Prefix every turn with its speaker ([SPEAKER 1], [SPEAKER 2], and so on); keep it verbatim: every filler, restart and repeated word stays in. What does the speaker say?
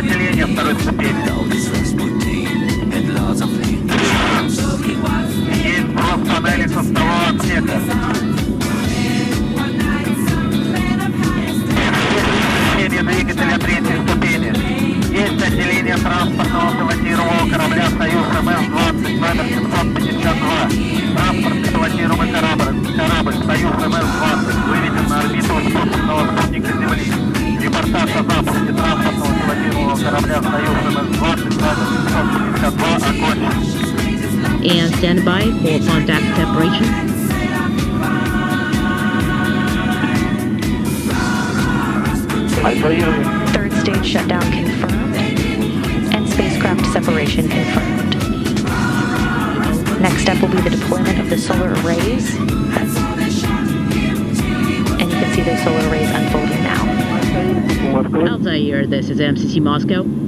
[SPEAKER 1] отделение второй ступени. Есть сброс панели со второго отсека. Отделение двигателя третьей ступени. Есть отделение транспортного пилотируемого корабля «Союз эм эс двадцать» номер семьсот пятьдесят два. Транспортный пилотируемый корабль, корабль «Союз эм эс двадцать» выведен на орбиту искусственного спутника Земли. Репортаж о запуске транспортного пилотируемого корабля «Союз эм эс двадцать» номер семьсот пятьдесят два окончен.
[SPEAKER 2] And stand by for contact separation.
[SPEAKER 3] Third stage shutdown confirmed, and spacecraft separation confirmed. Next step will be the deployment of the solar arrays, and you can see the solar arrays unfolding now.
[SPEAKER 2] Altair, this is M C C Moscow.